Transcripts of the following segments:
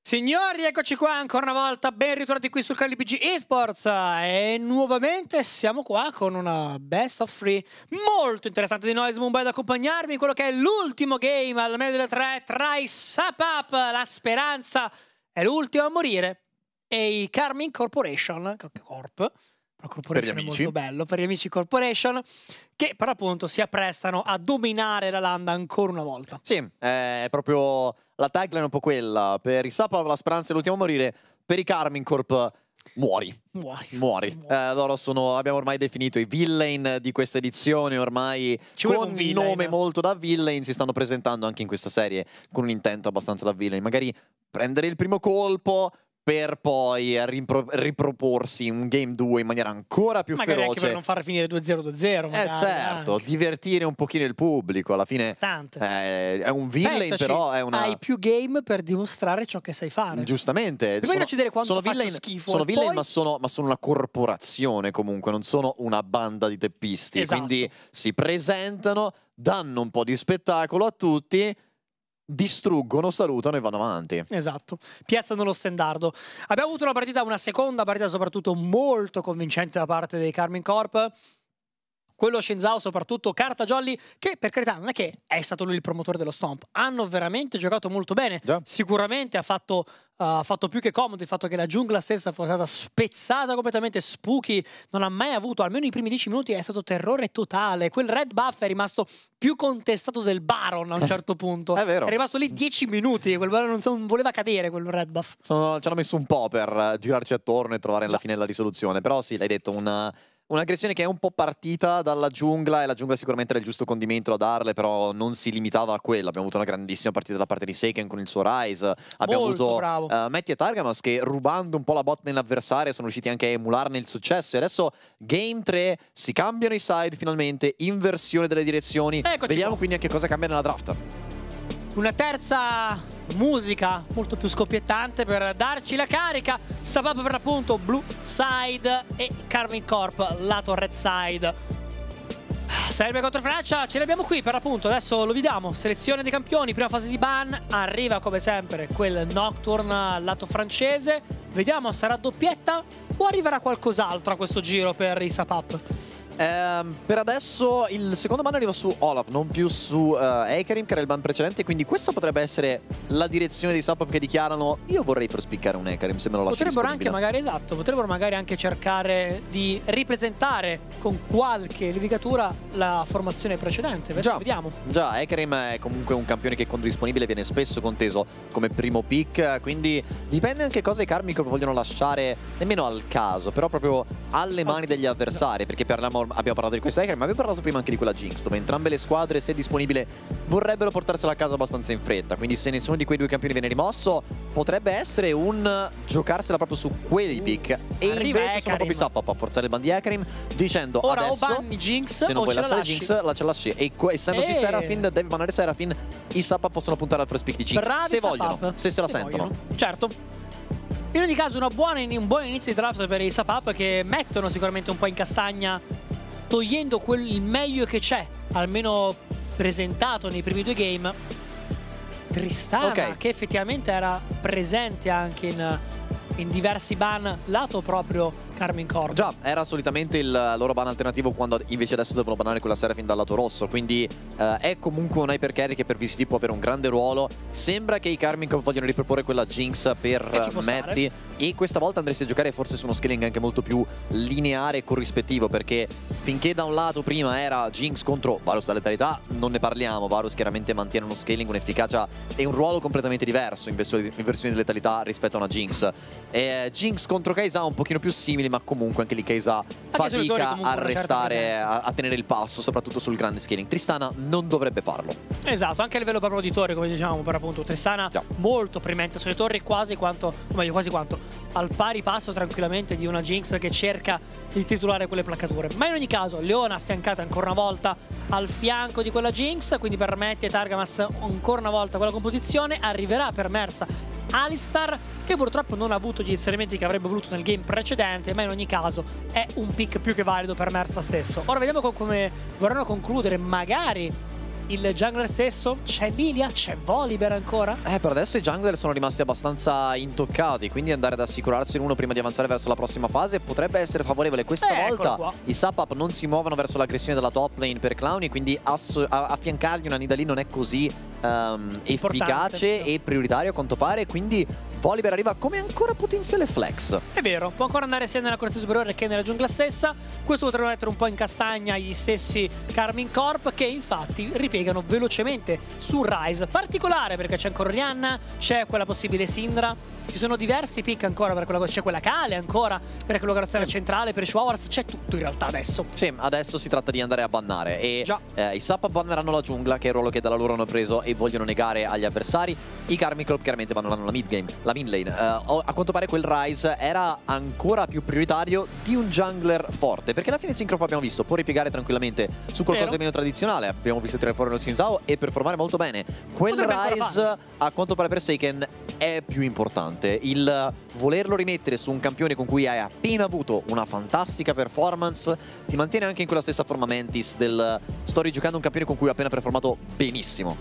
Signori, eccoci qua ancora una volta, ben ritrovati qui sul canale PG Esports e nuovamente siamo qua con una best of 3 molto interessante di Noise Mumbai ad accompagnarmi in quello che è l'ultimo game al meglio delle tre tra i SupUp, la speranza è l'ultima a morire, e i Karmine Corporation, Corporation è molto bello, per gli amici Corporation, che per appunto si apprestano a dominare la landa ancora una volta. Sì, è proprio la tagline è un po' quella. Per i SupUp la speranza è l'ultimo a morire, per i Karmine Corp muori. Loro sono, abbiamo ormai definito i villain di questa edizione, ormai con un nome molto da villain si stanno presentando anche in questa serie con un intento abbastanza da villain. Magari prendere il primo colpo per poi riproporsi un game 2 in maniera ancora più magari feroce. Anche per non far finire 2-0-2-0. Certo, anche. Divertire un pochino il pubblico. Alla fine è un villain. Pensaci, però è una... hai più game per dimostrare ciò che sai fare. Giustamente. Sono villain, schifo. Sono villain, poi... ma sono una corporazione comunque, non sono una banda di teppisti. Esatto. Quindi si presentano, danno un po' di spettacolo a tutti, distruggono, salutano e vanno avanti. Esatto, piazzano lo stendardo. Abbiamo avuto una seconda partita soprattutto molto convincente da parte dei Karmine Corp. Quello Shenzhou, soprattutto Carta Jolly, che per carità non è che è stato lui il promotore dello Stomp, hanno veramente giocato molto bene. Sicuramente ha fatto più che comodo il fatto che la giungla stessa fosse stata spezzata completamente. Spooky non ha mai avuto, almeno i primi 10 minuti è stato terrore totale. Quel red buff è rimasto più contestato del Baron a un certo punto. È vero. È rimasto lì 10 minuti, quel Baron non voleva cadere, quel red buff. Ci hanno messo un po' per girarci attorno e trovare alla fine la risoluzione. Però sì, l'hai detto, un'aggressione che è un po' partita dalla giungla, e la giungla sicuramente era il giusto condimento da darle, però non si limitava a quello. Abbiamo avuto una grandissima partita da parte di Seiken con il suo Rise. Abbiamo avuto Matty e Targamas che, rubando un po' la bot nell'avversario, sono riusciti anche a emularne il successo. E adesso Game 3, si cambiano i side finalmente, inversione delle direzioni. Vediamo quindi anche cosa cambia nella draft. Una terza musica molto più scoppiettante per darci la carica. SupUp per l'appunto Blue Side e Karmine Corp lato Red Side. Serbia contro Francia, ce l'abbiamo qui per l'appunto. Adesso lo vediamo, selezione dei campioni, prima fase di ban. Arriva come sempre quel Nocturne lato francese. Vediamo, sarà doppietta o arriverà qualcos'altro a questo giro per i SupUp? Per adesso il secondo ban arriva su Olaf, non più su Hecarim, che era il ban precedente, quindi questa potrebbe essere la direzione dei SupUp che dichiarano: io vorrei first pickare un Hecarim, se me lo lasci disponibile. Potrebbero magari anche cercare di ripresentare con qualche levigatura la formazione precedente. Vediamo. Già, Hecarim è comunque un campione che quando disponibile viene spesso conteso come primo pick, quindi dipende anche cosa i Karmine vogliono lasciare, nemmeno al caso, però proprio alle mani degli avversari, perché abbiamo parlato di questa Hecarim, ma abbiamo parlato prima anche di quella Jinx, dove entrambe le squadre, se disponibile, vorrebbero portarsela a casa abbastanza in fretta. Quindi se nessuno di quei due campioni viene rimosso, potrebbe essere un giocarsela proprio su quei pick. E invece sono proprio i SupUp a forzare il ban di Hecarim, dicendo: ora adesso, o banni Jinx, se non vuoi lasciare Jinx, la lasci. E essendoci Seraphine, devi bannare Seraphine, i SupUp possono puntare al first pick di Jinx. Bravi se vogliono, se la sentono. Certo. In ogni caso un buon inizio di draft per i SupUp, che mettono sicuramente un po' in castagna, togliendo il meglio che c'è, almeno presentato nei primi due game. Tristana, che effettivamente era presente anche in diversi ban lato proprio Karmine Corp. Già, era solitamente il loro ban alternativo, quando invece adesso devono bannare quella Seraphine dal lato rosso. Quindi è comunque un hyper carry che per VCT può avere un grande ruolo. Sembra che i Karmine Corp vogliono riproporre quella Jinx per Matty, e questa volta andresti a giocare forse su uno scaling anche molto più lineare e corrispettivo, perché finché da un lato prima era Jinx contro Varus da letalità, non ne parliamo. Varus chiaramente mantiene uno scaling, un'efficacia e un ruolo completamente diverso in versione di letalità rispetto a una Jinx. Jinx contro Kai'Sa un pochino più simili, ma comunque anche lì Kai'Sa fatica a restare, a tenere il passo, soprattutto sul grande scaling. Tristana non dovrebbe farlo. Esatto, anche a livello proprio di torri, come diciamo, per appunto Tristana molto premente sulle torri, quasi quanto al pari passo tranquillamente di una Jinx che cerca di titolare quelle placcature. Ma in ogni caso Leona affiancata ancora una volta al fianco di quella Jinx, quindi per Matty e Targamas ancora una volta quella composizione. Arriverà per Mersa Alistar, che purtroppo non ha avuto gli inserimenti che avrebbe voluto nel game precedente, ma in ogni caso è un pick più che valido per Mersa stesso. Ora vediamo come vorranno concludere, magari il jungler stesso? C'è Lilia? C'è Volibear ancora? Per adesso i jungler sono rimasti abbastanza intoccati, quindi andare ad assicurarsi in uno prima di avanzare verso la prossima fase potrebbe essere favorevole. Questa volta i Sapap non si muovono verso l'aggressione della top lane per Clowny, quindi affiancargli una Nidalee non è così efficace e prioritario a quanto pare, quindi Volibear arriva come ancora potenziale flex. È vero, può ancora andare sia nella corsia superiore che nella giungla stessa. Questo potrebbe mettere un po' in castagna gli stessi Karmine Corp, che infatti ripiegano velocemente su Ryze. Particolare perché c'è ancora Orianna, c'è quella possibile Syndra. Ci sono diversi pick ancora per quella cosa, c'è quella Kale ancora per quella corsia centrale, per i Showers, c'è tutto in realtà adesso. Sì, adesso si tratta di andare a bannare e i Sap banneranno la giungla, che è il ruolo che dalla loro hanno preso e vogliono negare agli avversari. I Karmine Corp chiaramente banneranno la mid game, la mid lane. A quanto pare quel Ryze era ancora più prioritario di un jungler forte, perché alla fine Syncroft abbiamo visto può ripiegare tranquillamente su qualcosa di meno tradizionale. Abbiamo visto tirare fuori lo Xin Zhao e performare molto bene. Quel Ryze a quanto pare per Seiken è più importante. Il volerlo rimettere su un campione con cui hai appena avuto una fantastica performance ti mantiene anche in quella stessa forma mentis del sto rigiocando un campione con cui ho appena performato benissimo.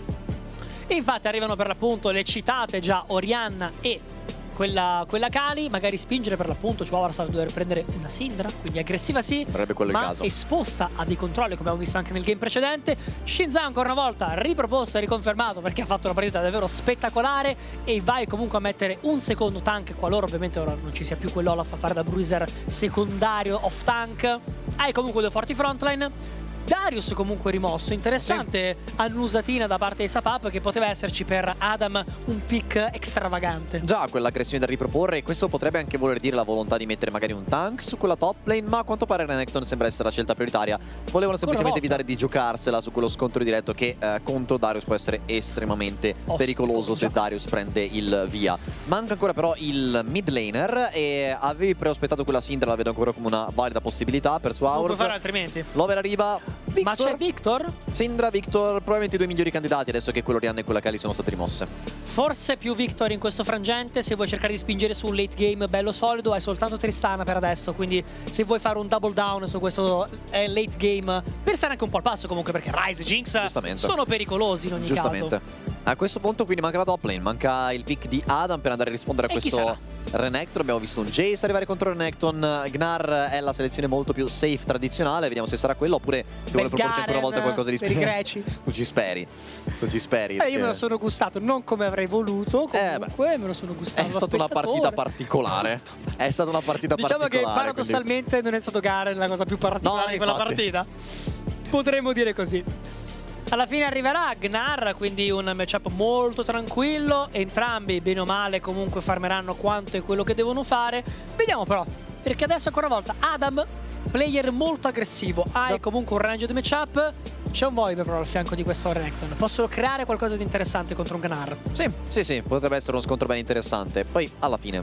E infatti arrivano per l'appunto le citate già Orianna e quella Kali, magari spingere per l'appunto Chuawars a dover prendere una Syndra, quindi aggressiva sì, ma esposta a dei controlli come abbiamo visto anche nel game precedente. Xin Zhao ancora una volta riproposto e riconfermato perché ha fatto una partita davvero spettacolare e vai comunque a mettere un secondo tank qualora ovviamente ora non ci sia più quell'Olaf a fare da bruiser secondario off tank. Hai comunque due forti frontline. Darius comunque rimosso, interessante annusatina da parte di Sapap, che poteva esserci per Adam un pick extravagante. Già, quell'aggressione da riproporre, questo potrebbe anche voler dire la volontà di mettere magari un tank su quella top lane, ma a quanto pare Renekton sembra essere la scelta prioritaria. Volevano semplicemente evitare di giocarsela su quello scontro diretto che contro Darius può essere estremamente pericoloso se Darius prende il via. Manca ancora però il mid laner e avevi preospettato quella Syndra, la vedo ancora come una valida possibilità per Chuawars. Non puoi fare altrimenti. Lover arriva. Victor. Ma c'è Victor? Syndra, Victor, probabilmente i due migliori candidati adesso che quello Orianna e quella Kali sono state rimosse. Forse più Victor in questo frangente, se vuoi cercare di spingere su un late game bello solido, hai soltanto Tristana per adesso, quindi se vuoi fare un double down su questo late game, per stare anche un po' al passo comunque, perché Ryze e Jinx sono pericolosi in ogni caso. A questo punto quindi manca la top lane, manca il pick di Adam per andare a rispondere a questo Renekton. Abbiamo visto un Jace arrivare contro Renekton. Gnar è la selezione molto più safe tradizionale, vediamo se sarà quello oppure se vuole proporci ancora una volta qualcosa di per i greci. Tu ci speri, tu ci speri. Io me lo sono gustato, non come avrei voluto, comunque me lo sono gustato. È stata una partita particolare. È stata una partita particolare. Diciamo che paradossalmente non è stato Garen la cosa più particolare di quella partita. Potremmo dire così. Alla fine arriverà Gnar, quindi un matchup molto tranquillo. Entrambi, bene o male, comunque farmeranno quanto è quello che devono fare. Vediamo però, perché adesso ancora una volta Adam, player molto aggressivo. Hai comunque un range di matchup. C'è un Volibear però al fianco di questo Renekton. Possono creare qualcosa di interessante contro un Gnar. Sì, potrebbe essere uno scontro ben interessante. Poi alla fine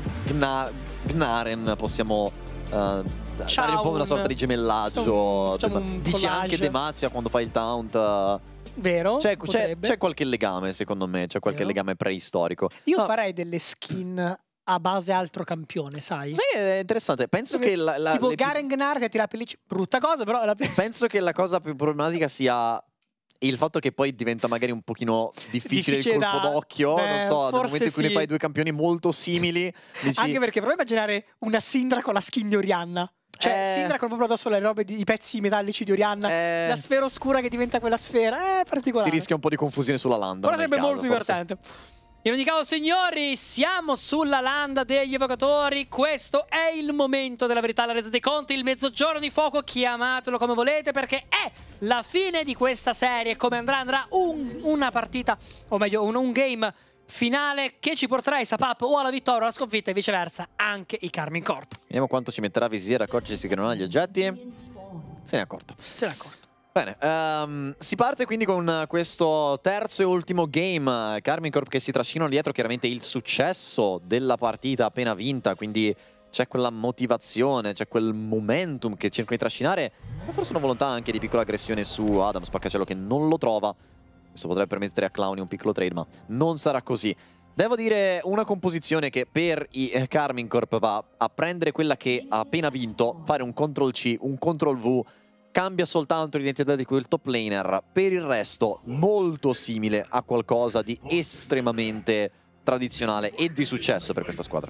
Gnaren possiamo dare un po' una sorta di gemellaggio. Dici anche Demacia quando fai il taunt. Vero? C'è qualche legame secondo me. C'è qualche legame preistorico. Io farei delle skin a base altro campione, sai? Sì, è interessante. Penso che tipo Garen Gnar che tira pelliccia. Brutta cosa, però penso che la cosa più problematica sia il fatto che poi diventa magari un pochino difficile il colpo d'occhio. Non so, nel momento in cui ne fai due campioni molto simili dici... Anche perché provi a immaginare una Syndra con la skin di Orianna. Cioè Syndra con proprio addosso le robe i pezzi metallici di Orianna, la sfera oscura che diventa quella sfera. È particolare. Si rischia un po' di confusione sulla landa. Però sarebbe molto divertente. In ogni caso, signori, siamo sulla landa degli evocatori. Questo è il momento della verità, la resa dei conti, il mezzogiorno di fuoco, chiamatelo come volete, perché è la fine di questa serie. Come andrà una partita, o meglio un game finale che ci porterà i Sapap o alla vittoria o alla sconfitta e viceversa anche i Karmine Corp. Vediamo quanto ci metterà Visier a accorgersi che non ha gli oggetti. Se ne è accorto. Se ne è accorto. Bene, si parte quindi con questo terzo e ultimo game. Karmine Corp che si trascinano dietro chiaramente il successo della partita appena vinta, quindi c'è quella motivazione, c'è quel momentum che cercano di trascinare, ma forse una volontà anche di piccola aggressione su Adam Spaccacello che non lo trova. Questo potrebbe permettere a Clowny un piccolo trade, ma non sarà così. Devo dire una composizione che per i Karmine Corp va a prendere quella che ha appena vinto, fare un Ctrl-C, un Ctrl-V, cambia soltanto l'identità di quel top laner, per il resto molto simile a qualcosa di estremamente tradizionale e di successo per questa squadra.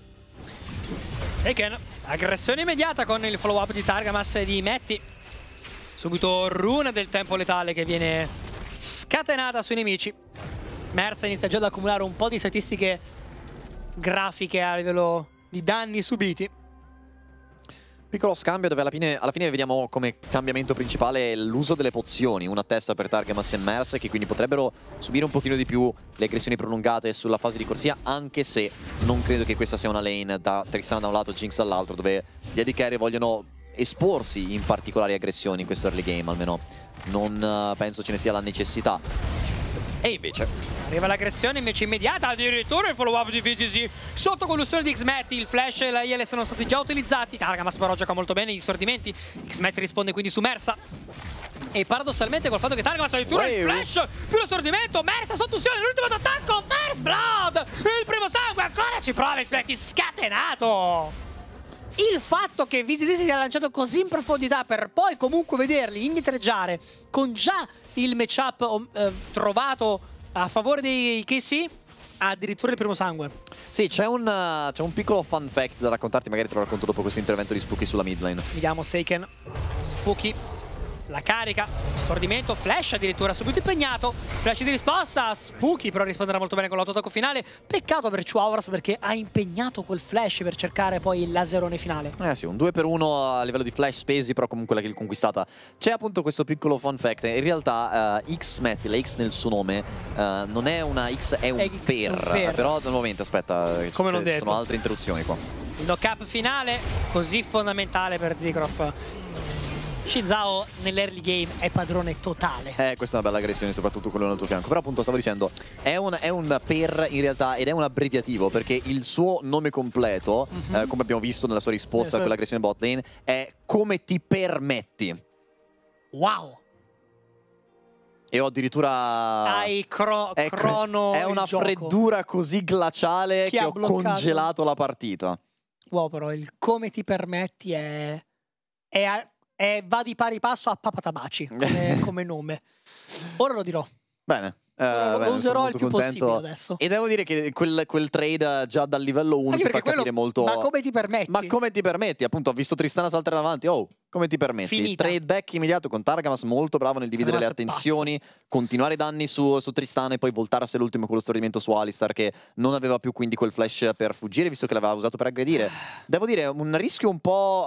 Taken, aggressione immediata con il follow up di Targamas e di Metti. Subito runa del tempo letale che viene scatenata sui nemici. Mersa inizia già ad accumulare un po' di statistiche grafiche a livello di danni subiti. Piccolo scambio dove alla fine vediamo come cambiamento principale l'uso delle pozioni, una a testa per Targamas e Mersa, che quindi potrebbero subire un pochino di più le aggressioni prolungate sulla fase di corsia, anche se non credo che questa sia una lane da Tristana da un lato e Jinx dall'altro, dove gli AD Carry vogliono esporsi in particolari aggressioni in questo early game, almeno non penso ce ne sia la necessità. E invece arriva l'aggressione invece immediata, addirittura il follow up di VGG sotto collusione di Xmet, il flash e la IL sono stati già utilizzati. Targamas però gioca molto bene gli stordimenti, Xmet risponde quindi su Mersa. E paradossalmente col fatto che Targamas ha addirittura il flash più lo stordimento, Mersa sotto ustione, l'ultimo attacco, First Blood, il primo sangue, ancora ci prova Xmet, scatenato! Il fatto che VGG si sia lanciato così in profondità per poi comunque vederli indietreggiare con già il matchup trovato a favore dei KC, addirittura il primo sangue. Sì, c'è un piccolo fun fact da raccontarti, magari te lo racconto dopo questo intervento di Spooky sulla mid lane. Vediamo Seiken, Spooky, la carica, stordimento, flash addirittura subito impegnato, flash di risposta, Spooky però risponderà molto bene con l'autotacco finale. Peccato per 2 Hours perché ha impegnato quel flash per cercare poi il laserone finale. Sì, un 2-1 a livello di flash spesi, però comunque la kill conquistata. C'è appunto questo piccolo fun fact, in realtà Xmet, la X nel suo nome, non è una X, è un per. Però al momento, aspetta, come non detto, ci sono altre interruzioni qua. Il knock-up finale, così fondamentale per Zikrof. Xin Zhao nell'early game è padrone totale. Questa è una bella aggressione, soprattutto quello al tuo fianco. Però appunto stavo dicendo, è un per in realtà, ed è un abbreviativo, perché il suo nome completo, come abbiamo visto nella sua risposta a quell'aggressione bot lane, è come ti permetti. Wow! E ho addirittura... Hai crono è una freddura così glaciale che ho congelato la partita. Wow, però il come ti permetti va di pari passo a Papatabaci come nome. Ora lo dirò. Bene. Lo userò il più contento. possibile adesso. E devo dire che quel trade già dal livello 1 ti fa capire molto... Ma come ti permetti? Ma come ti permetti? Appunto, ho visto Tristana saltare davanti. Oh, come ti permetti? Finita. Trade back immediato con Targamas, molto bravo nel dividere le attenzioni, continuare i danni su Tristana e poi voltarsi all'ultimo con lo stordimento su Alistar, che non aveva più quindi quel flash per fuggire, visto che l'aveva usato per aggredire. Devo dire, un rischio un po'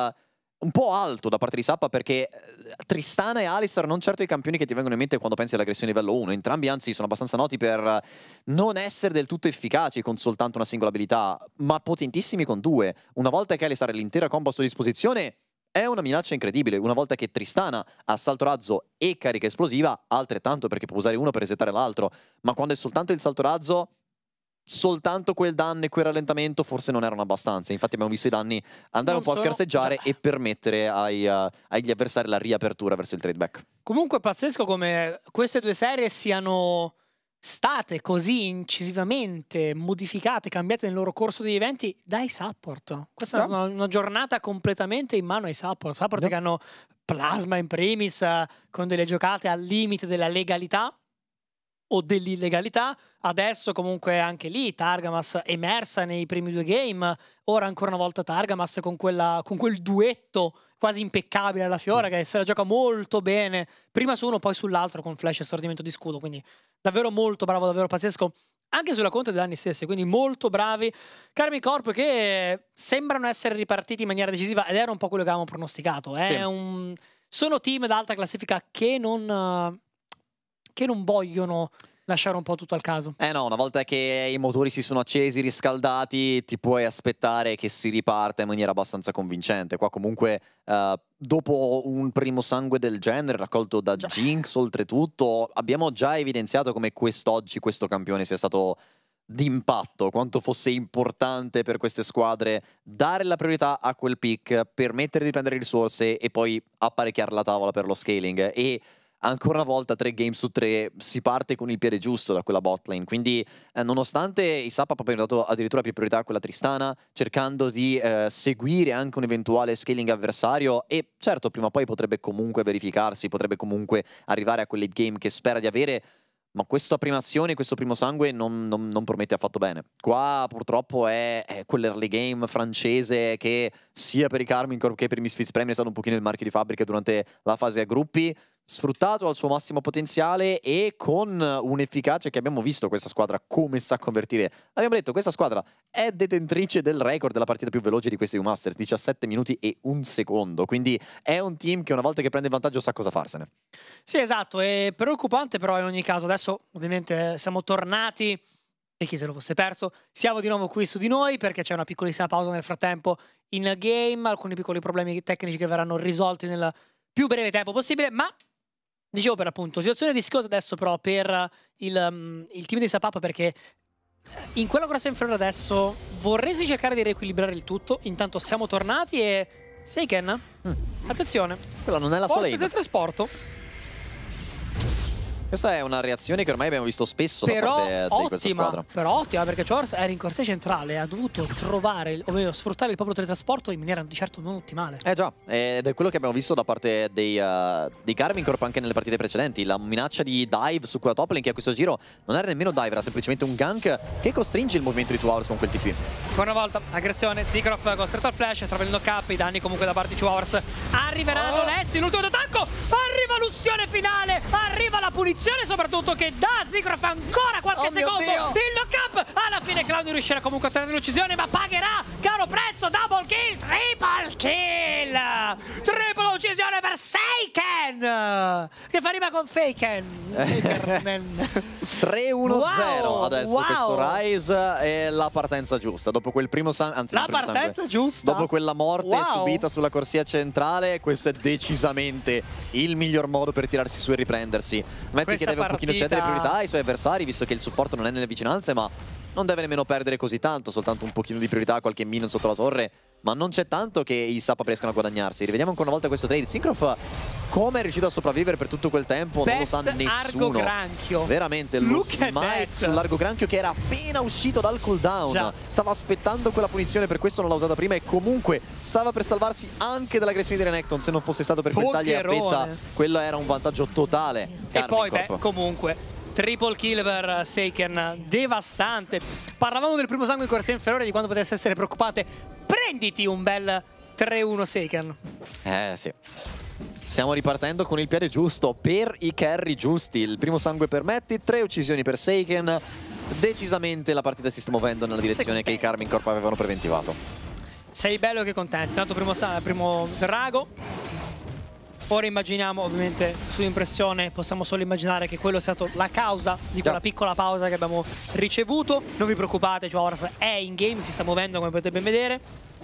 alto da parte di Sappa, perché Tristana e Alistar non certo i campioni che ti vengono in mente quando pensi all'aggressione livello 1. Entrambi anzi sono abbastanza noti per non essere del tutto efficaci con soltanto una singola abilità, ma potentissimi con due. Una volta che Alistar ha l'intera combo a sua disposizione è una minaccia incredibile. Una volta che Tristana ha salto razzo e carica esplosiva, altrettanto, perché può usare uno per resettare l'altro. Ma quando è soltanto il salto razzo, soltanto quel danno e quel rallentamento forse non erano abbastanza. Infatti abbiamo visto i danni andare un po' a scarseggiare e permettere agli avversari la riapertura verso il trade back. Comunque è pazzesco come queste due serie siano state così incisivamente modificate, cambiate nel loro corso degli eventi dai support. Questa è una giornata completamente in mano ai support che hanno Plasma in primis, con delle giocate al limite della legalità o dell'illegalità. Adesso comunque anche lì Targamas emersa nei primi 2 game, ora ancora una volta Targamas con quel duetto quasi impeccabile alla Fiora, che se la gioca molto bene, prima su uno poi sull'altro con flash e stordimento di scudo, quindi davvero molto bravo, davvero pazzesco anche sulla conta dei danni stessi, quindi molto bravi Karmine Corp, che sembrano essere ripartiti in maniera decisiva ed era un po' quello che avevamo pronosticato. Sono team d'alta classifica che non vogliono lasciare un po' tutto al caso. No, una volta che i motori si sono accesi, riscaldati, ti puoi aspettare che si riparta in maniera abbastanza convincente. Qua comunque, dopo un primo sangue del genere, raccolto da Jinx oltretutto, abbiamo già evidenziato come quest'oggi questo campione sia stato d'impatto, quanto fosse importante per queste squadre dare la priorità a quel pick, permettere di prendere risorse e poi apparecchiare la tavola per lo scaling. E ancora una volta 3 game su 3 si parte con il piede giusto da quella bot lane, quindi nonostante i Sapap abbiano dato addirittura più priorità a quella Tristana, cercando di seguire anche un eventuale scaling avversario, e certo prima o poi potrebbe comunque verificarsi, potrebbe comunque arrivare a quel late game che spera di avere, ma questa prima azione, questo primo sangue non promette affatto bene. Qua purtroppo è quell'early game francese che sia per i Karmine Corp che per i Misfits Premier è stato un pochino il marchio di fabbrica durante la fase a gruppi, sfruttato al suo massimo potenziale e con un'efficacia che abbiamo visto questa squadra come sa convertire. Abbiamo detto, questa squadra è detentrice del record della partita più veloce di questi EU Masters, 17 minuti e 1 secondo, quindi è un team che una volta che prende il vantaggio sa cosa farsene. Sì, esatto, è preoccupante però in ogni caso. Adesso ovviamente siamo tornati, e chi se lo fosse perso, siamo di nuovo qui su di noi perché c'è una piccolissima pausa nel frattempo in game, alcuni piccoli problemi tecnici che verranno risolti nel più breve tempo possibile, ma dicevo per appunto, situazione rischiosa adesso però per il team di Sapap, perché in quella grossa inferiore adesso vorresti cercare di riequilibrare il tutto. Intanto siamo tornati e Seiken, attenzione, Quella non è la sua forse lane. del trasporto. Questa è una reazione che ormai abbiamo visto spesso da parte di questa squadra. Però ottima, perché Chors era in corsia centrale, ha dovuto trovare, o meglio, sfruttare il proprio teletrasporto in maniera di certo non ottimale. Già, ed è quello che abbiamo visto da parte dei Karmine Corp anche nelle partite precedenti. La minaccia di dive su quella top lane, che a questo giro non era nemmeno dive, era semplicemente un gank che costringe il movimento di 2 Hours con quel TP. Ancora una volta, aggressione, Zikrov costretto al flash, trova il knock-up, i danni comunque da parte di 2 Hours. Arriveranno Lessi, l'ultimo d'attacco, arriva l'ustione finale, arriva la punizione soprattutto che dà Zikrov ancora qualche secondo. Il knock-up, alla fine Cloud riuscirà comunque a ottenere l'uccisione, ma pagherà caro prezzo. Double kill, triple kill, triple uccisione per Seiken, che fa rima con Faken. 3-1-0 wow, adesso questo Rise è la partenza giusta. Dopo quel primo anzi, la partenza giusta. Dopo quella morte subita sulla corsia centrale, questo è decisamente il miglior modo per tirarsi su e riprendersi. Metti che deve un pochino cedere priorità ai suoi avversari, visto che il supporto non è nelle vicinanze, ma non deve nemmeno perdere così tanto, soltanto un pochino di priorità, qualche minion sotto la torre, ma non c'è tanto che i Sapap riescano a guadagnarsi. Rivediamo ancora una volta questo trade. Syncrof come è riuscito a sopravvivere per tutto quel tempo non lo sa nessuno. Argo Granchio. Veramente, lo smite sull'Argo Granchio che era appena uscito dal cooldown. Stava aspettando quella punizione, per questo non l'ha usata prima, e comunque stava per salvarsi anche dall'aggressione di Renekton. Se non fosse stato per quel taglio a fetta, quello era un vantaggio totale. E poi, comunque triple kill per Seiken, devastante. Parlavamo del primo sangue in corsia inferiore, di quando potesse essere preoccupante. Prenditi un bel 3-1 Seiken. Sì. Stiamo ripartendo con il piede giusto, per i carry giusti. Il primo sangue per Metti, 3 uccisioni per Seiken. Decisamente la partita si sta muovendo nella direzione che i Karmine Corp avevano preventivato. Sei bello che contento. Intanto primo drago. Ora immaginiamo, ovviamente su impressione possiamo solo immaginare che quello è stato la causa di quella piccola pausa che abbiamo ricevuto. Non vi preoccupate, Chors è in game, si sta muovendo come potete ben vedere.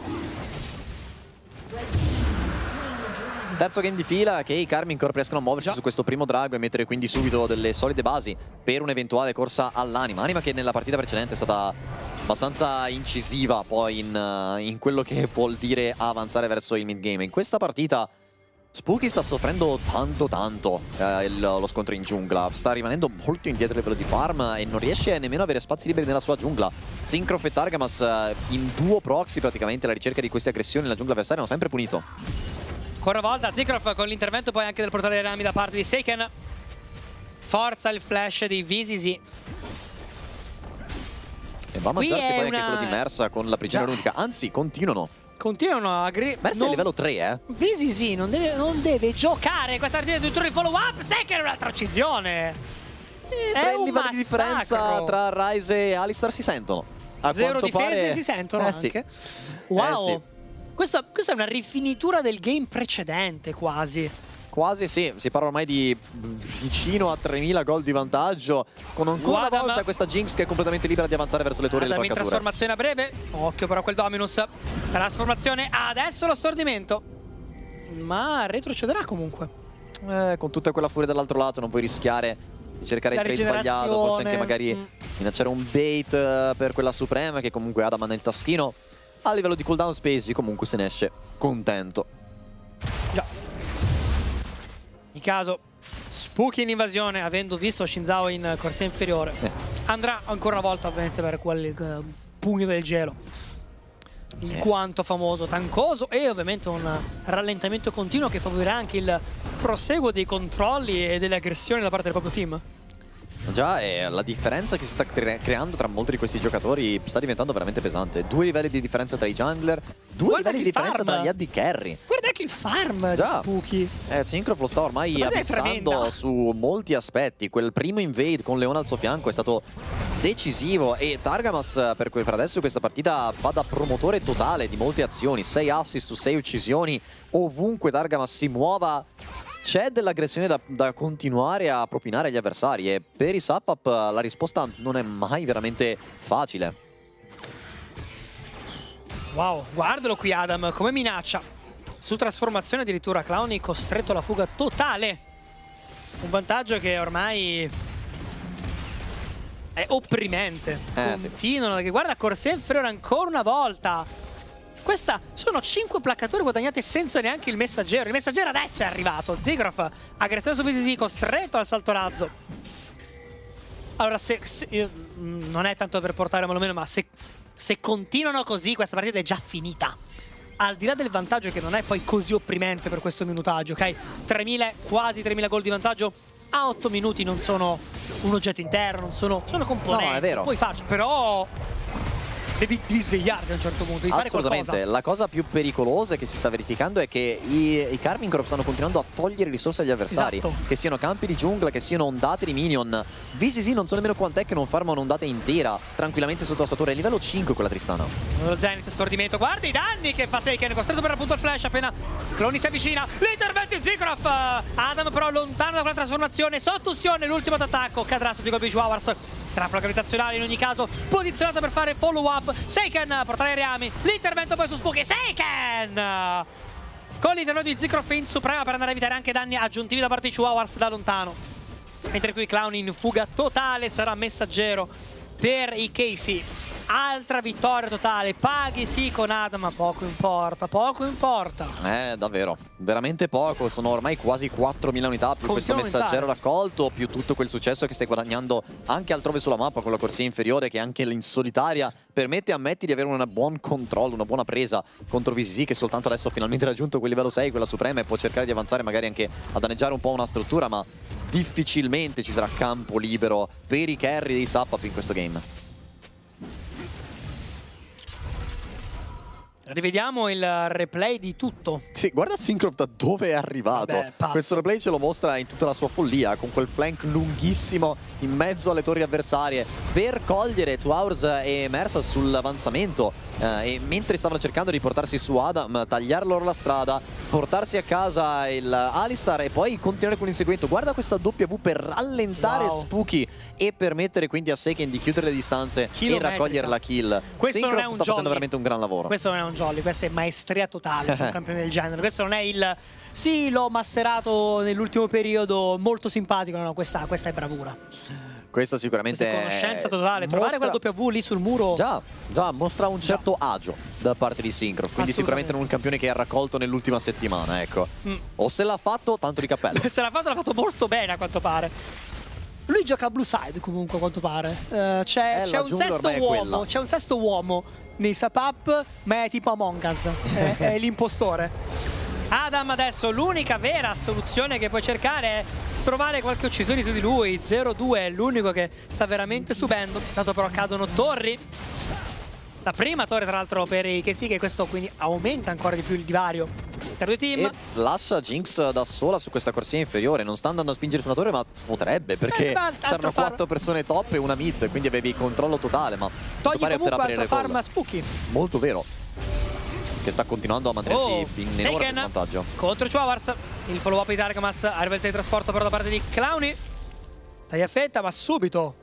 Terzo game di fila che i Karmine Corp riescono a muoversi su questo primo drago e mettere quindi subito delle solide basi per un'eventuale corsa all'anima. Anima che nella partita precedente è stata abbastanza incisiva poi in quello che vuol dire avanzare verso il mid game. In questa partita Spooky sta soffrendo tanto lo scontro in giungla, sta rimanendo molto indietro a livello di farm e non riesce nemmeno a avere spazi liberi nella sua giungla. Zincrof e Targamas in duo proxy praticamente alla ricerca di queste aggressioni nella giungla avversaria hanno sempre punito. Ancora una volta Zincrof con l'intervento poi anche del portale dei rami da parte di Seiken. Forza il flash di VZZ. E va a mangiarsi poi anche quello di Mersa con la prigione unica, anzi continuano a Mersa è a livello 3, VZZ non deve giocare questa partita di turno di follow up. Seiken è un'altra uccisione. Tre livelli di differenza tra Rise e Alistar si sentono. A Zero quanto difese pare... si sentono anche. Wow. Sì. Questa è una rifinitura del game precedente quasi. Quasi sì, si parla ormai di vicino a 3000 gol di vantaggio, con ancora una volta questa Jinx che è completamente libera di avanzare verso le torri delle palcature. Trasformazione a breve, occhio però a quel Dominus. Trasformazione, adesso lo stordimento, ma retrocederà comunque. Con tutta quella furia dall'altro lato non puoi rischiare di cercare il trade sbagliato, forse anche magari minacciare un bait per quella Suprema che comunque Adam ha nel taschino. A livello di cooldown space comunque se ne esce contento. Già. In caso Spooky in invasione, avendo visto Shinzao in corsia inferiore. Andrà ancora una volta ovviamente per quel pugno del gelo. Il quanto famoso tancoso e ovviamente un rallentamento continuo che favorirà anche il proseguo dei controlli e delle aggressioni da parte del proprio team. Già, la differenza che si sta creando tra molti di questi giocatori sta diventando veramente pesante. 2 livelli di differenza tra i jungler, 2 livelli di differenza tra gli AD carry. Guarda anche il farm di Spooky. Syncrof lo sta ormai abissando su molti aspetti. Quel primo invade con Leona al suo fianco è stato decisivo e Targamas per adesso questa partita va da promotore totale di molte azioni. 6 assist su 6 uccisioni, ovunque Targamas si muova c'è dell'aggressione da continuare a propinare agli avversari e per i Sapap la risposta non è mai veramente facile. Wow, guardalo qui Adam, come minaccia. Su trasformazione addirittura Clowny costretto alla fuga totale. Un vantaggio che ormai è opprimente. Continuano, perché guarda corsia inferiore ancora una volta. Questa sono 5 placcature guadagnate senza neanche il messaggero. Il messaggero adesso è arrivato. Zigroff, aggressione su VCC, costretto al salto razzo. Allora, non è tanto per portare meno, ma se continuano così, questa partita è già finita. Al di là del vantaggio che non è poi così opprimente per questo minutaggio, ok? 3.000, quasi 3.000 gol di vantaggio a 8 minuti non sono un oggetto interno, non sono componenti. No, è vero. Puoi farci, però devi svegliarti a un certo punto, devi fare qualcosa. Assolutamente, la cosa più pericolosa che si sta verificando è che i Karmine Corp stanno continuando a togliere risorse agli avversari, che siano campi di giungla, che siano ondate di minion. VCC non so nemmeno quant'è che non farma un'ondata intera tranquillamente sotto la sua torre, è livello 5 quella Tristana. Lo Zenith, stordimento, guarda i danni che fa Seiken, costretto per appunto il flash appena Clowny si avvicina, l'intervento di Zigroff. Adam però lontano da quella trasformazione, sotto ustione, l'ultimo attacco, cadrà sotto i colpi di Showers. Trappola gravitazionale in ogni caso, posizionata per fare follow up. Seiken portare ai riami, l'intervento poi su Spooky. Seiken con l'intervento di Zigroff in suprema per andare a evitare anche danni aggiuntivi da parte di Chihuahuas da lontano. Mentre qui Clowny in fuga totale sarà messaggero per i Casey. Altra vittoria totale, paghi sì con Adam, ma poco importa, poco importa. Davvero, veramente poco, sono ormai quasi 4.000 unità, più questo messaggero raccolto, più tutto quel successo che stai guadagnando anche altrove sulla mappa con la corsia inferiore, che anche in solitaria permette a Metti di avere un buon controllo, una buona presa contro VCC, che soltanto adesso ha finalmente raggiunto quel livello 6, quella suprema, e può cercare di avanzare magari anche a danneggiare un po' una struttura, ma difficilmente ci sarà campo libero per i carry dei Sapap in questo game. Rivediamo il replay di tutto. Sì, guarda Syncrof da dove è arrivato. Vabbè, questo replay ce lo mostra in tutta la sua follia, con quel flank lunghissimo in mezzo alle torri avversarie per cogliere 2 Hours e Mersa sull'avanzamento. E mentre stavano cercando di portarsi su Adam, tagliar loro la strada, portarsi a casa il Alistar e poi continuare con l'inseguimento. Guarda questa W per rallentare Spooky e permettere quindi a Seiken di chiudere le distanze e raccogliere la kill. Syncrof sta facendo veramente un gran lavoro. Questo non è un jolly, questa è maestria totale su un campione del genere. Questo non è il sì, l'ho masserato nell'ultimo periodo, molto simpatico. No, questa è bravura. Questa sicuramente è conoscenza totale, trovare quella W lì sul muro. Già, mostra un certo agio da parte di Syncrof, quindi sicuramente non un campione che ha raccolto nell'ultima settimana, ecco. O se l'ha fatto, tanto di cappello. Se l'ha fatto molto bene a quanto pare. Lui gioca a Blue Side comunque a quanto pare. C'è un sesto uomo nei Sapap, ma è tipo Among Us, è l'impostore. Adam adesso l'unica vera soluzione che puoi cercare è trovare qualche uccisione su di lui. 0-2 è l'unico che sta veramente subendo. Tanto però cadono torri. La prima torre tra l'altro per i KC, che questo quindi aumenta ancora di più il divario tra i due team. E lascia Jinx da sola su questa corsia inferiore. Non sta andando a spingere su una torre, ma potrebbe, perché c'erano 4 persone top e una mid, quindi avevi controllo totale. Ma togli comunque altro farm a Spooky. Molto vero, che sta continuando a mantenersi in enorme svantaggio. Contro Chihuahuas, il follow up di Targamas, arriva il teletrasporto però da parte di Clowny. Tagliaffetta, ma subito.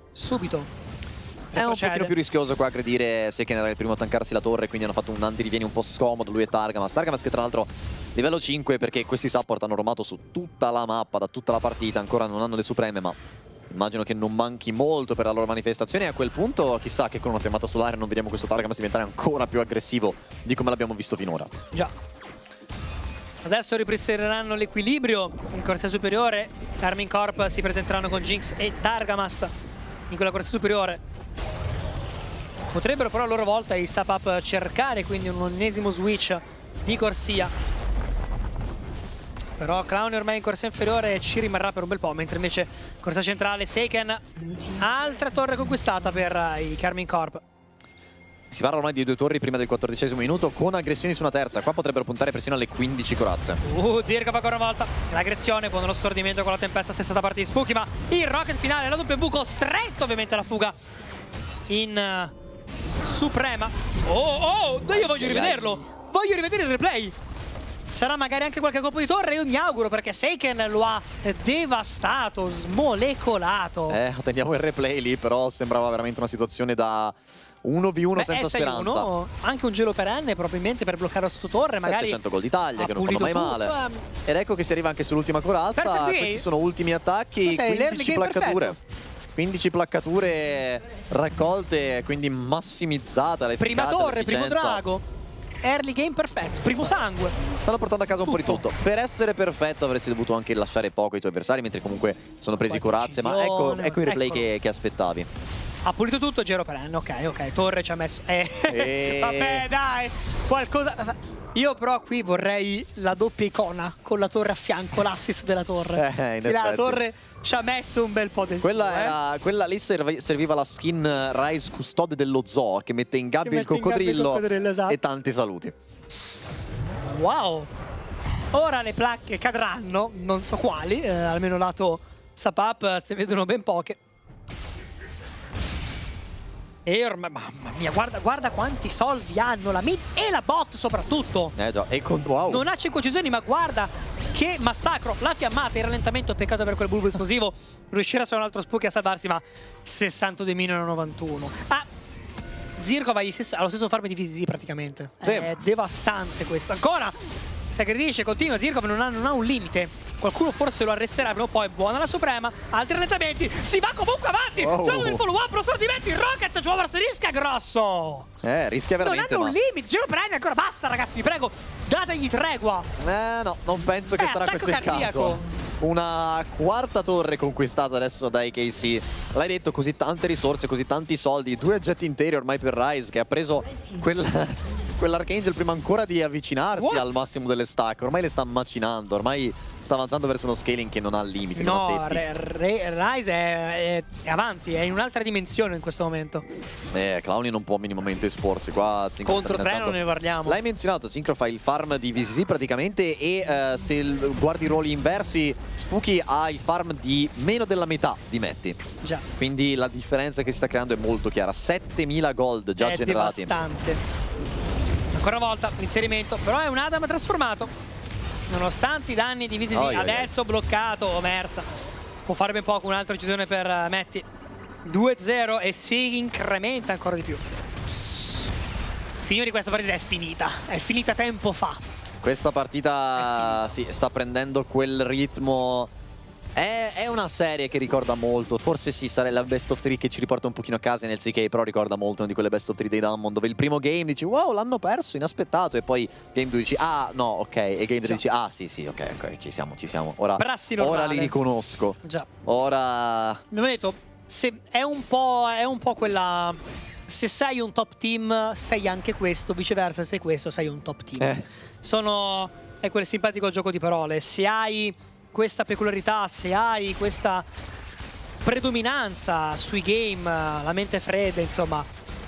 È un pochino più rischioso qua aggredire Seiken, era il primo a tankarsi la torre, quindi hanno fatto un andirivieni un po' scomodo lui e Targamas. Targamas che tra l'altro livello 5, perché questi support hanno romato su tutta la mappa, da tutta la partita, ancora non hanno le supreme, ma immagino che non manchi molto per la loro manifestazione. E a quel punto chissà che con una fiammata solare non vediamo questo Targamas diventare ancora più aggressivo di come l'abbiamo visto finora. Già. Adesso ripristineranno l'equilibrio in corsia superiore. Karmine Corp si presenteranno con Jinx e Targamas in quella corsa superiore. Potrebbero però a loro volta i Sapap cercare quindi un ennesimo switch di corsia. Però Clown ormai in corsia inferiore e ci rimarrà per un bel po', mentre invece corsia centrale Seiken, altra torre conquistata per i Karmine Corp. Si parla ormai di 2 torri prima del 14° minuto con aggressioni su una terza. Qua potrebbero puntare persino alle 15 corazze. Zirkov ancora una volta. L'aggressione con lo stordimento con la tempesta, stessa parte di Spooky, ma il rocket finale, la W costretto ovviamente alla fuga in Suprema. Io voglio rivederlo. Voglio rivedere il replay. Sarà magari anche qualche colpo di torre, io mi auguro, perché Seiken lo ha devastato, smolecolato. Attendiamo il replay lì, però sembrava veramente una situazione da 1v1 senza speranza. Anche un gelo perenne probabilmente per bloccare la sottotorre, magari 700 gol d'Italia che non fanno mai male. Ed ecco che si arriva anche sull'ultima corazza. Questi sono ultimi attacchi, 15 placcature. Perfetto. 15 placcature raccolte, quindi massimizzata l'efficacia, prima torre, primo drago. Early game perfetto, primo sangue. Stanno portando a casa un po' di tutto. Per essere perfetto avresti dovuto anche lasciare poco ai tuoi avversari, mentre comunque sono presi corazze. Ma ecco il replay che aspettavi. Ha pulito tutto, giro perenne, ok. Torre ci ha messo. Vabbè, dai, qualcosa. Io però qui vorrei la doppia icona con la torre a fianco, l'assist della torre. La torre ci ha messo un bel po' del quella lì serviva la skin Rise Custode dello zoo che mette in gabbia il coccodrillo, esatto. E tanti saluti. Wow. Ora le placche cadranno, non so quali, almeno lato Sapap se vedono ben poche. E ormai, mamma mia, guarda quanti soldi hanno la mid e la bot soprattutto. Già, e con wow. Non ha 5 uccisioni, ma guarda che massacro. La fiammata, il rallentamento, peccato per quel bulbo esplosivo. Riuscirà solo un altro Spooky a salvarsi, ma 62 meno 91. Zirkov ha allo stesso farm di VZZ praticamente. Sì. È devastante questo. Ancora si aggredisce, continua. Zirkov non ha un limite. Qualcuno forse lo arresterà, però poi buona la Suprema. Altri rallentamenti. Si va comunque avanti. Trovo il follow up, lo stordimento, il rocket. Giovars rischia grosso. Rischia veramente. Non hanno un limite. Giro prende ancora. Basta, ragazzi, vi prego. Dategli tregua. No, non penso che sarà questo il caso. Una quarta torre conquistata adesso da AKC. L'hai detto, così tante risorse, così tanti soldi. 2 aggetti interi ormai per Rise, che ha preso quell'Archangel prima ancora di avvicinarsi al massimo delle stack. Ormai le sta macinando, ormai sta avanzando verso uno scaling che non ha limiti. No, Rise è avanti, è in un'altra dimensione in questo momento. Clowny non può minimamente esporsi qua. Contro 3 non ne parliamo. L'hai menzionato, Synchro fa il farm di VZZ praticamente, e se guardi i ruoli inversi, Spooky ha il farm di meno della metà di Metti. Già. Quindi la differenza che si sta creando è molto chiara. 7000 gold già generati. È devastante. Ancora una volta l'inserimento, però è un Adam trasformato. Nonostante i danni di VZZ, adesso bloccato Mersa. Può fare ben poco, un'altra uccisione per Metti. 2-0 e si incrementa ancora di più. Signori, questa partita è finita tempo fa. Questa partita sta prendendo quel ritmo. È una serie che ricorda molto, forse sì, sarà la best of 3 che ci riporta un pochino a casa nel CK, però ricorda molto una di quelle best of 3 dei Diamond, dove il primo game dici wow, l'hanno perso, inaspettato, e poi game 2 dici ah no, ok, e game 3 dici ah sì, ok, ci siamo, ora li riconosco. Già. Ora abbiamo detto, è un po' quella, se sei un top team sei anche questo, viceversa se sei questo sei un top team. È quel simpatico gioco di parole, se hai questa peculiarità, se hai questa predominanza sui game, la mente fredda, insomma,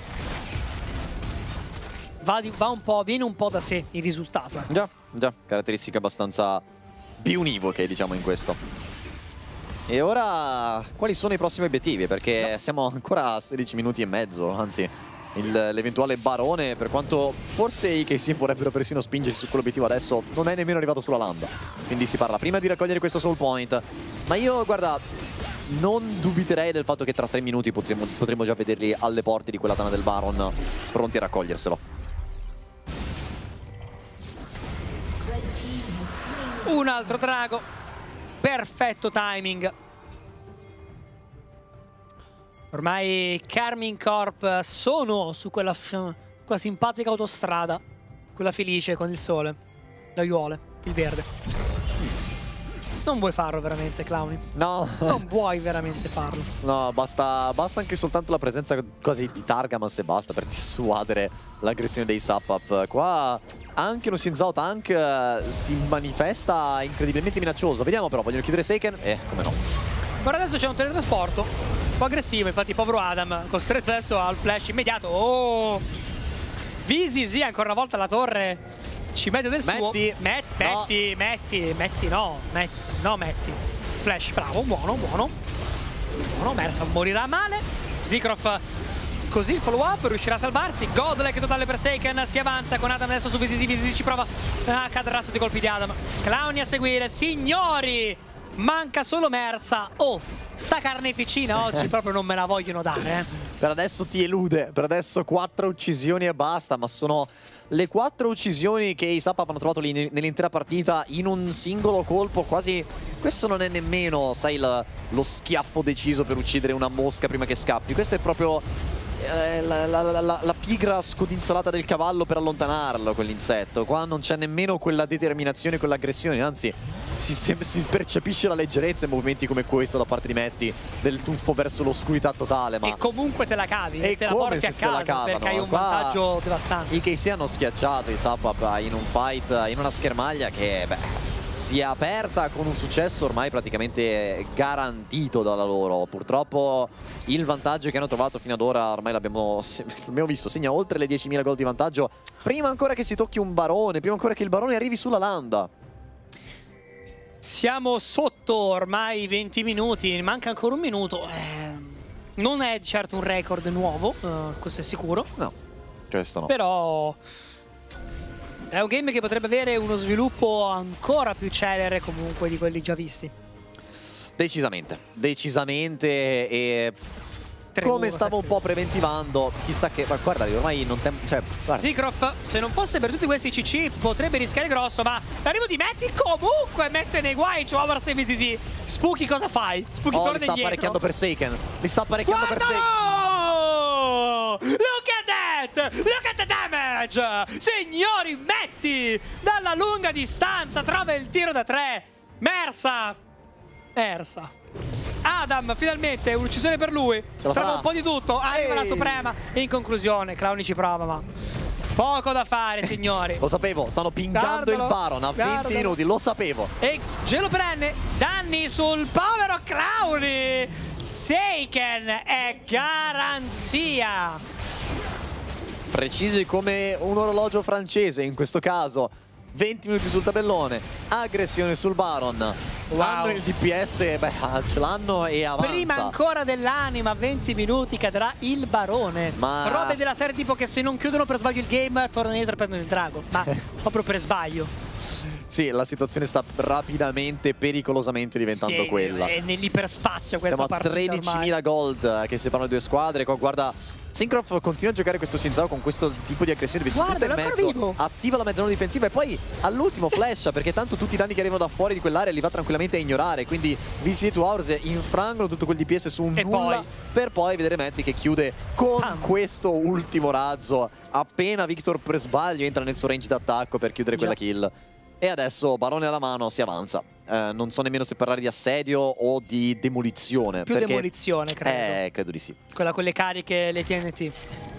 viene un po' da sé il risultato. Già, caratteristiche abbastanza biunivoche, diciamo, in questo. E ora quali sono i prossimi obiettivi? Perché siamo ancora a 16 minuti e mezzo, anzi l'eventuale barone, per quanto forse i KC vorrebbero persino spingersi su quell'obiettivo adesso, non è nemmeno arrivato sulla landa. Quindi si parla prima di raccogliere questo soul point. Ma io, guarda, non dubiterei del fatto che tra 3 minuti potremmo già vederli alle porte di quella tana del Baron, pronti a raccoglierselo. Un altro drago, perfetto timing. Ormai Karmine Corp sono su quella simpatica autostrada, quella felice con il sole, le aiuole, il verde. Non vuoi farlo veramente, Clowny? No. Non vuoi veramente farlo. No, basta anche soltanto la presenza quasi di Targamas e basta per dissuadere l'aggressione dei Sapap. Qua anche lo Shinzao Tank si manifesta incredibilmente minaccioso. Vediamo però, vogliono chiudere Seiken? Come no. Per adesso c'è un teletrasporto un po' aggressivo, infatti povero Adam, costretto adesso al flash immediato. Oh! VZZ ancora una volta alla torre. Ci mette del suo. Metti. Flash, bravo, buono. Mersa morirà male. Zikrov così il follow up, riuscirà a salvarsi. Godlike totale per Seiken, si avanza con Adam adesso su VZZ. VZZ ci prova. Cadrà sotto i colpi di Adam. Clowny a seguire, signori. Manca solo Mersa. Oh, sta carneficina oggi proprio non me la vogliono dare. Per adesso ti elude. Per adesso 4 uccisioni e basta, ma sono le 4 uccisioni che i Sapap hanno trovato lì nell'intera partita in un singolo colpo. Quasi questo non è nemmeno, sai, lo schiaffo deciso per uccidere una mosca prima che scappi. Questo è proprio la pigra scodinzolata del cavallo per allontanarlo, quell'insetto. Qua non c'è nemmeno quella determinazione, quell'aggressione, anzi si percepisce la leggerezza in movimenti come questo da parte di Metti, del tuffo verso l'oscurità totale. Ma e comunque te la cavi, e te la porti a casa perché hai un qua vantaggio devastante. I KC hanno schiacciato i Sapap in un fight, in una schermaglia che si è aperta con un successo ormai praticamente garantito dalla loro. Purtroppo il vantaggio che hanno trovato fino ad ora ormai l'abbiamo visto, segna oltre le 10.000 gol di vantaggio prima ancora che si tocchi un barone, prima ancora che il barone arrivi sulla landa. Siamo sotto ormai 20 minuti, manca ancora un minuto. Non è certo un record nuovo, questo è sicuro. No, questo no. Però è un game che potrebbe avere uno sviluppo ancora più celere comunque di quelli già visti. Decisamente e come stavo un po' preventivando, chissà che, ma guarda, ormai non cioè, Zikrov, se non fosse per tutti questi CC potrebbe rischiare grosso, ma l'arrivo di Metti comunque mette nei guai Chovars e VZZ. Spooky cosa fai? Spooky torna indietro. Li sta parecchiando per Seiken. Li sta parecchiando per Seiken. Look at that! Look at the damage! Signori, Metti dalla lunga distanza trova il tiro da 3. Mersa. Adam, finalmente un'uccisione per lui. Trova un po' di tutto. Arriva la suprema. In conclusione, Clowny ci prova, ma poco da fare, signori. Lo sapevo, stanno pingando il Baron a 20 minuti, lo sapevo. E gelo perenne, danni sul povero Clowny. Seiken è garanzia. Precisi come un orologio francese in questo caso. 20 minuti sul tabellone, aggressione sul Baron. Hanno il DPS, ce l'hanno e avanza. Prima ancora dell'anima, 20 minuti cadrà il Barone. Robe della serie tipo che se non chiudono per sbaglio il game tornano indietro e prendono il drago. Ma proprio per sbaglio. Sì, la situazione sta rapidamente, pericolosamente diventando quella. È nell'iperspazio questa partita. Siamo a 13.000 gold che separano le due squadre. Qua guarda, Syncroft continua a giocare questo Shinzao con questo tipo di aggressione. Si butta in mezzo, attiva la mezzaluna difensiva e poi all'ultimo flash, perché tanto tutti i danni che arrivano da fuori di quell'area li va tranquillamente a ignorare. Quindi VC2 Hours infrangono tutto quel DPS su un nulla per poi vedere Metti che chiude con questo ultimo razzo. Appena Victor per sbaglio entra nel suo range d'attacco per chiudere quella kill. E adesso Barone alla mano si avanza. Non so nemmeno se parlare di assedio o di demolizione. Più demolizione, credo. Credo di sì. Quella con le cariche, le TNT.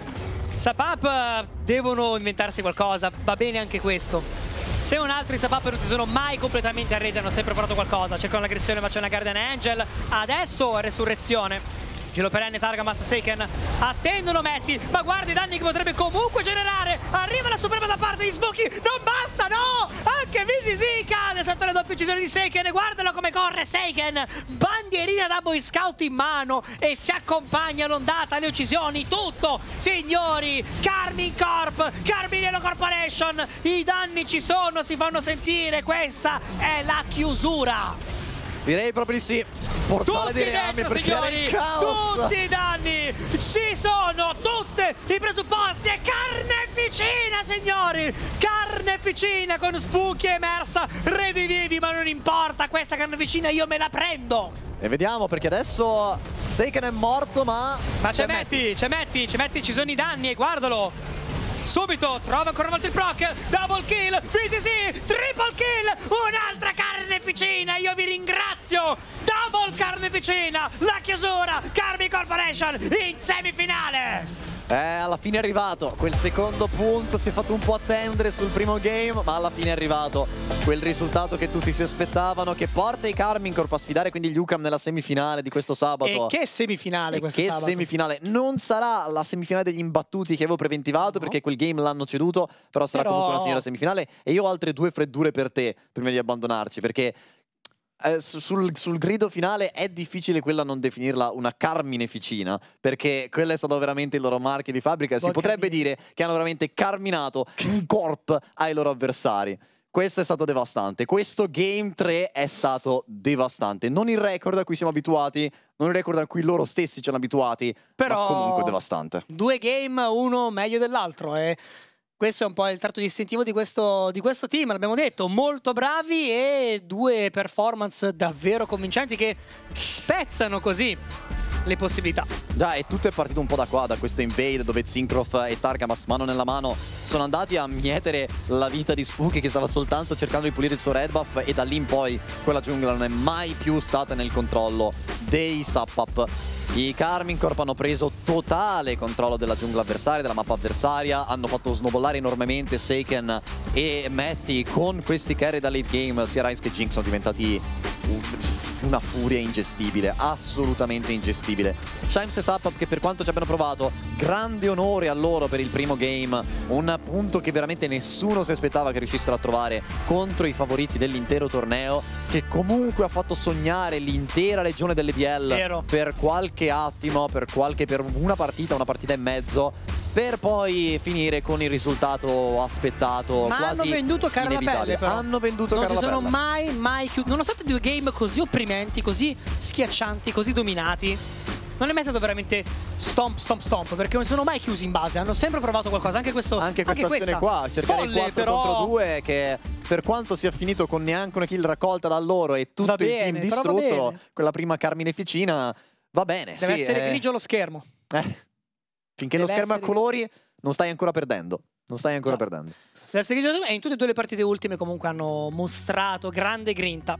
Sapap devono inventarsi qualcosa, va bene anche questo. Se un altro i Sapap non si sono mai completamente arresi, hanno sempre provato qualcosa. Cercano l'aggressione, ma c'è una Guardian Angel. Adesso resurrezione. Gelo perenne, Targamas, Seiken attendono Metti, ma guarda i danni che potrebbe comunque generare. Arriva la suprema da parte di Spooky, non basta, no! Anche VZZ cade sotto le doppie uccisioni di Seiken. Guardalo come corre Seiken, bandierina da Boy Scout in mano e si accompagna l'ondata, le uccisioni, tutto. Signori, Karmine Corp, Carminiello Corporation, i danni ci sono, si fanno sentire, questa è la chiusura. Direi proprio di sì. Portale dei reami per creare il caos. Tutti i danni ci sono, tutti i presupposti. E carneficina, signori. Carneficina con Spooky e Mersa redivivi, ma non importa. Questa carneficina io me la prendo. E vediamo, perché adesso Seiken è morto, ma c'è Metti, ci sono i danni e guardalo. Subito trova ancora una volta il proc, double kill, BTC, triple kill, un'altra carneficina Carneficina, io vi ringrazio! Double Carneficina, la chiusura, Karmine Corporation in semifinale! Alla fine è arrivato, quel secondo punto si è fatto un po' attendere sul primo game, ma alla fine è arrivato quel risultato che tutti si aspettavano, che porta i Karmine Corp a sfidare quindi gli UCAM nella semifinale di questo sabato. E che semifinale questo sabato? Che semifinale, non sarà la semifinale degli imbattuti che avevo preventivato, perché quel game l'hanno ceduto, però sarà comunque una signora semifinale, e io ho altre due freddure per te prima di abbandonarci, perché sul grido finale è difficile quella non definirla una carmineficina, perché quella è stato veramente il loro marchio di fabbrica. Si potrebbe dire che hanno veramente carminato un corp ai loro avversari. Questo è stato devastante. Questo game 3 è stato devastante. Non il record a cui siamo abituati, non il record a cui loro stessi ci hanno abituati, però ma comunque devastante. 2 game, uno meglio dell'altro, e questo è un po' il tratto distintivo di questo team, l'abbiamo detto, molto bravi e 2 performance davvero convincenti che spezzano così le possibilità. Già, e tutto è partito un po' da qua, da questo invade dove Zincrof e Targamas mano nella mano sono andati a mietere la vita di Spooky, che stava soltanto cercando di pulire il suo red buff, e da lì in poi quella giungla non è mai più stata nel controllo dei Sapap. I Karmine Corp hanno preso totale controllo della giungla avversaria, della mappa avversaria, hanno fatto snowballare enormemente Seiken e Matty con questi carry da late game. Sia Ryze che Jinx sono diventati una furia ingestibile, assolutamente ingestibile. Shimes e Sapap, che per quanto ci abbiano provato, grande onore a loro per il primo game, un punto che veramente nessuno si aspettava che riuscissero a trovare contro i favoriti dell'intero torneo, che comunque ha fatto sognare l'intera regione dell'EDL per qualche attimo, per una partita e mezzo, per poi finire con il risultato aspettato. Ma quasi hanno venduto cara la pelle, però. Hanno venduto cara la pelle. Non si sono mai chiusi, nonostante 2 game così opprimenti, così schiaccianti, così dominati. Non è mai stato veramente stomp, perché non si sono mai chiusi in base, hanno sempre provato qualcosa, anche questa azione qua, cercare il 4 contro 2, che per quanto sia finito con neanche una kill raccolta da loro e tutto il team distrutto, quella prima carmineficina va bene. Deve essere grigio lo schermo. Finché lo schermo è a colori non stai ancora perdendo. Non stai ancora perdendo. Deve essere grigio, e in tutte e 2 le partite ultime comunque hanno mostrato grande grinta.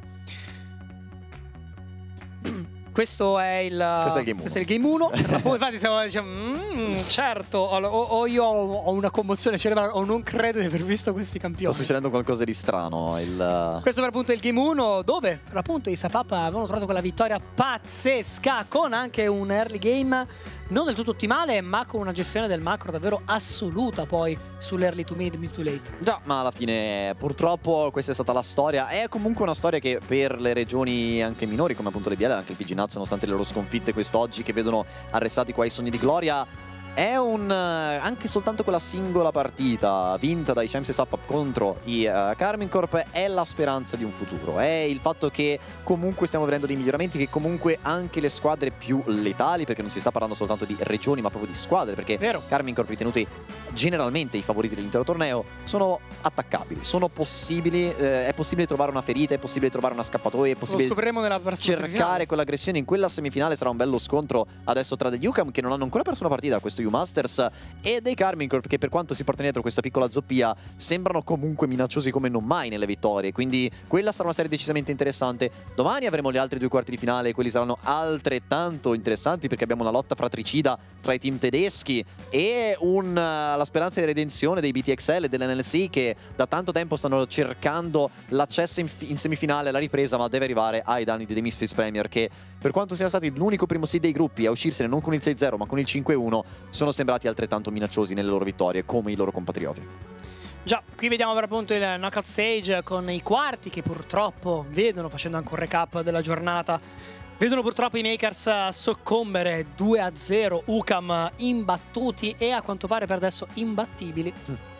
Questo è il game 1. Infatti stiamo dicendo, certo, o io ho una commozione cerebrale o non credo di aver visto questi campioni. Sta succedendo qualcosa di strano. Questo per appunto è il game 1, dove per appunto i Sapap avevano trovato quella vittoria pazzesca, con anche un early game non del tutto ottimale, ma con una gestione del macro davvero assoluta poi sull'early to mid to late. Già, ma alla fine purtroppo questa è stata la storia. È comunque una storia che per le regioni anche minori, come appunto le BL, anche il PG Nuts, nonostante le loro sconfitte quest'oggi che vedono arrestati qua i sogni di gloria, è anche soltanto quella singola partita vinta dai Shimes e Sapap contro i Karmine Corp è la speranza di un futuro. È il fatto che comunque stiamo vedendo dei miglioramenti, che comunque anche le squadre più letali, perché non si sta parlando soltanto di regioni ma proprio di squadre, perché Karmine Corp ritenuti generalmente i favoriti dell'intero torneo, sono attaccabili, sono possibili, è possibile trovare una ferita, è possibile trovare una scappatoia, è possibile cercare quell'aggressione. In quella semifinale sarà un bello scontro adesso tra degli UCAM, che non hanno ancora perso una partita, questo U-Masters, e dei Karmine Corp, che per quanto si portano dietro questa piccola zoppia sembrano comunque minacciosi come non mai nelle vittorie, quindi quella sarà una serie decisamente interessante. Domani avremo gli altri 2 quarti di finale e quelli saranno altrettanto interessanti, perché abbiamo una lotta fratricida tra i team tedeschi e la speranza di redenzione dei BTXL e dell'NLC, che da tanto tempo stanno cercando l'accesso in semifinale, la ripresa, ma deve arrivare ai danni di The Misfits Premier, che per quanto siano stati l'unico primo seed dei gruppi a uscirsene non con il 6-0 ma con il 5-1, sono sembrati altrettanto minacciosi nelle loro vittorie come i loro compatrioti. Già, qui vediamo per appunto il knockout stage con i quarti, che purtroppo vedono, facendo anche un recap della giornata, vedono purtroppo i Makers soccombere 2-0, UCAM imbattuti e a quanto pare per adesso imbattibili.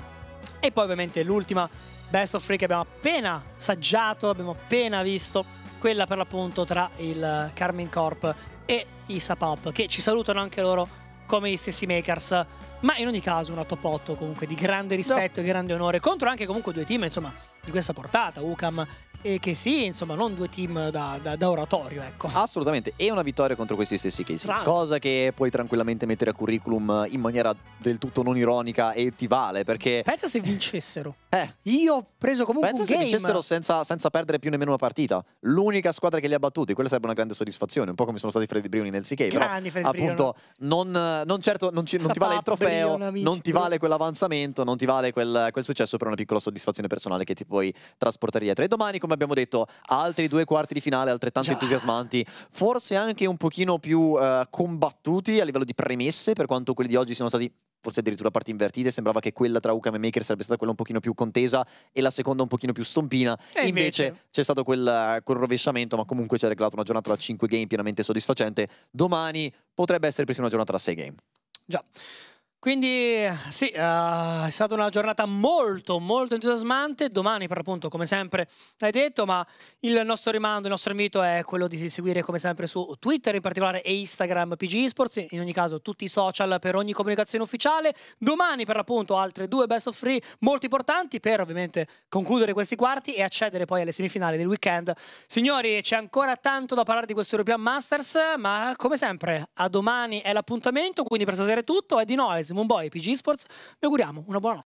E poi ovviamente l'ultima best of 3 che abbiamo appena saggiato, abbiamo appena visto, quella per l'appunto tra il Karmine Corp e i Sapap, che ci salutano anche loro come gli stessi Makers. Ma in ogni caso una top 8 comunque di grande rispetto e grande onore contro anche comunque 2 team insomma di questa portata, UCAM E che sì, insomma, non due team da oratorio, ecco. Assolutamente, e una vittoria contro questi stessi Casey, Strano. cosa che puoi tranquillamente mettere a curriculum in maniera del tutto non ironica e ti vale, perché Pensa se vincessero. eh, Io ho preso comunque pensa un se game. vincessero senza perdere più nemmeno una partita. L'unica squadra che li ha battuti, quella sarebbe una grande soddisfazione, un po' come sono stati Freddy Brioni nel CK, però Grandi Freddy appunto non certo non ti vale il trofeo, Brion, amici. non ti vale quell'avanzamento, non ti vale quel successo, per una piccola soddisfazione personale che ti puoi trasportare dietro. E domani, come abbiamo detto, altri 2 quarti di finale altrettanto Già. entusiasmanti, forse anche un pochino più combattuti a livello di premesse, per quanto quelli di oggi siano stati forse addirittura parti invertite. Sembrava che quella tra UCAM e Maker sarebbe stata quella un pochino più contesa e la seconda un pochino più stompina, E invece c'è stato quel rovesciamento, ma comunque ci ha regalato una giornata da 5 game pienamente soddisfacente. Domani potrebbe essere persino una giornata da 6 game. Già. Quindi sì, è stata una giornata molto entusiasmante. Domani per appunto, come sempre hai detto, ma il nostro rimando, il nostro invito è quello di seguire come sempre su Twitter in particolare e Instagram PG Esports, in ogni caso tutti i social per ogni comunicazione ufficiale. Domani per appunto altre 2 best of 3 molto importanti per ovviamente concludere questi quarti e accedere poi alle semifinali del weekend. Signori, c'è ancora tanto da parlare di questo European Masters, ma come sempre a domani è l'appuntamento, quindi per stasera è tutto. È di Noise, Moonboy, PG Esports, vi auguriamo una buona notte.